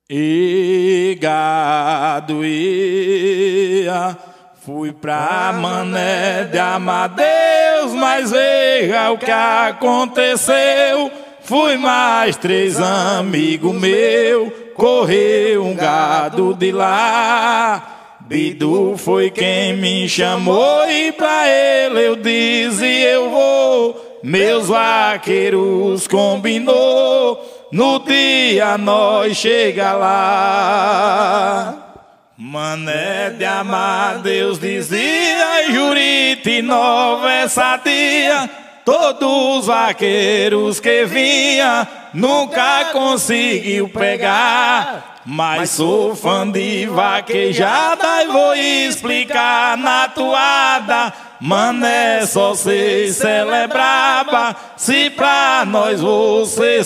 E gado ia, fui pra Mané de Amadeus, mas veja o que aconteceu. Fui mais 3 amigos meus, correu um gado de lá. Bidu foi quem me chamou e pra ele eu disse eu vou. Meus vaqueiros combinou, no dia nós chega lá. Mané de Amadeus dizia, Juriti Nova é sadia. Todos os vaqueiros que vinha nunca conseguiu pegar. Mas sou fã de vaquejada e vou explicar na toada. Mané, só sei celebrava se pra nós você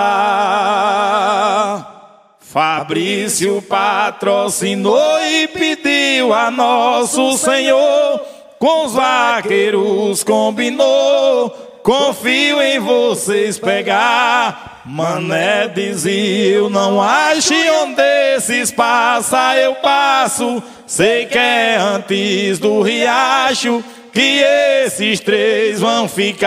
soltar. Fabrício patrocinou e pediu a Nosso Senhor, com os vaqueiros combinou, confio em vocês pegar. Mané dizia, eu não acho onde esses passa, eu passo. Sei que é antes do riacho que esses 3 vão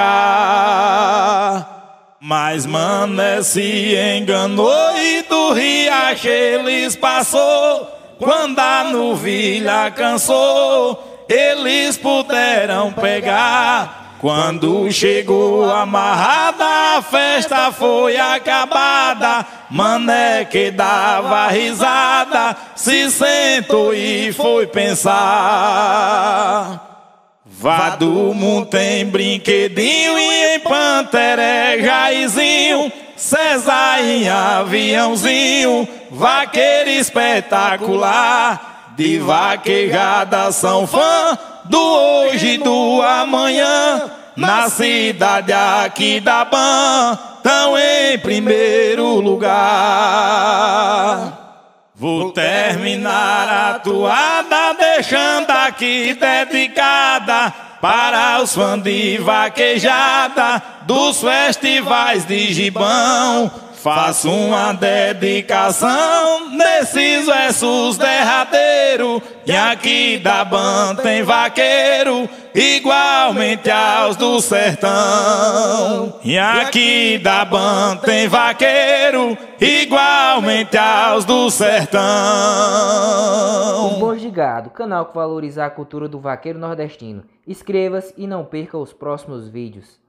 ficar. Mas Mané se enganou e do riacho eles passou. Quando a novilha cansou, eles puderam pegar. Quando chegou amarrada, a festa foi acabada. Mané que dava risada, se sentou e foi pensar. Vadumo tem brinquedinho e em Panteré Jaizinho, César em aviãozinho, vaqueiro espetacular. De vaquejada são fã do hoje e do amanhã. Na cidade aqui da Ban, tão em primeiro lugar. Vou terminar a toada deixando aqui dedicada para os fãs de vaquejada dos festivais de Gibão. Faço uma dedicação nesses versos derradeiros. E aqui da Ban tem vaqueiro igualmente aos do sertão. E aqui da Ban tem vaqueiro igualmente aos do sertão. Os Bons de Gado, canal que valoriza a cultura do vaqueiro nordestino. Inscreva-se e não perca os próximos vídeos.